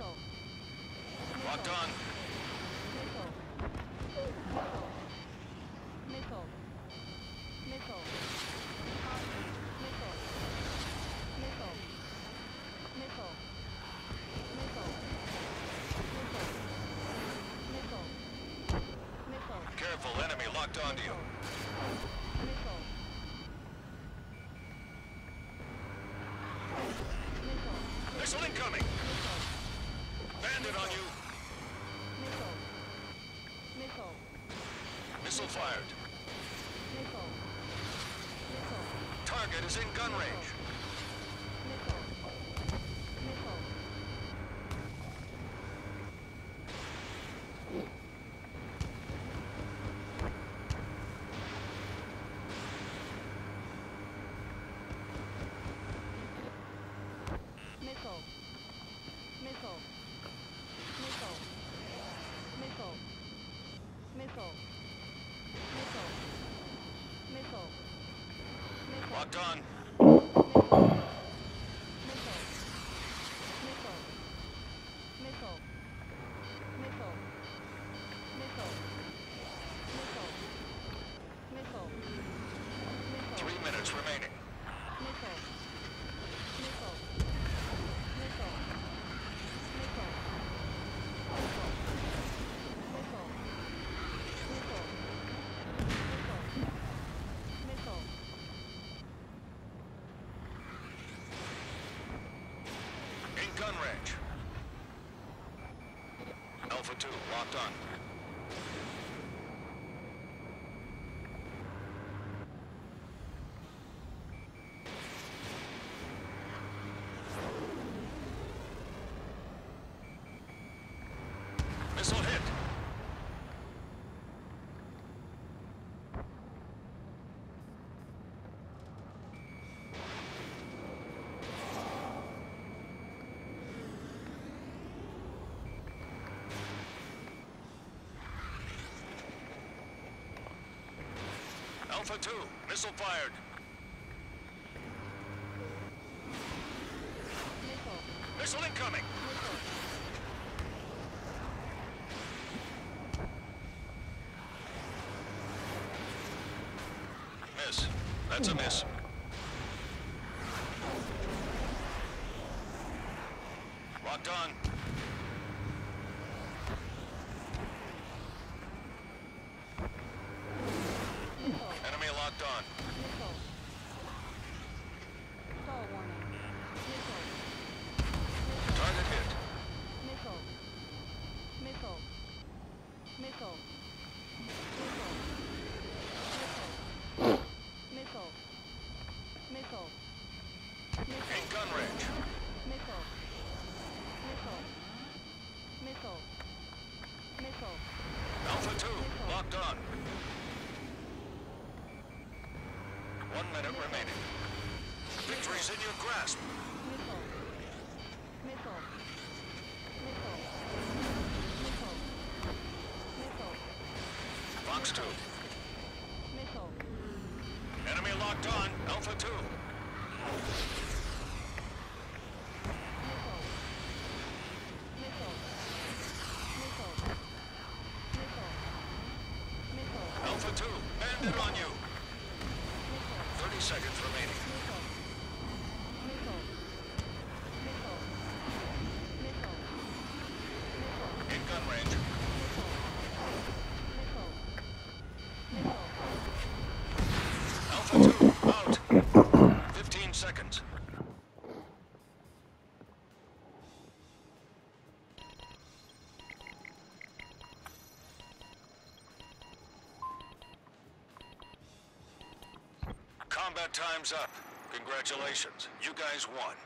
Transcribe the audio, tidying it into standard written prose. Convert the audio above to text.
Locked on. Careful, enemy locked onto you. Missile incoming! Bandit on you! Missile fired. Target is in gun range. Locked on. Three minutes remaining. Gun range. Alpha 2, locked on. Missile hit. Alpha 2, missile fired. Missile incoming. Miss. That's a miss. Locked on. Enemy locked on. Target hit. In gun range. Alpha 2, locked on. 1 minute remaining. Victory's in your grasp. Fox 2. Enemy locked on. Alpha 2. Alpha 2, bandit on you. 30 seconds remaining. In gun range. Alpha 2, out. 15 seconds. Combat time's up. Congratulations. You guys won.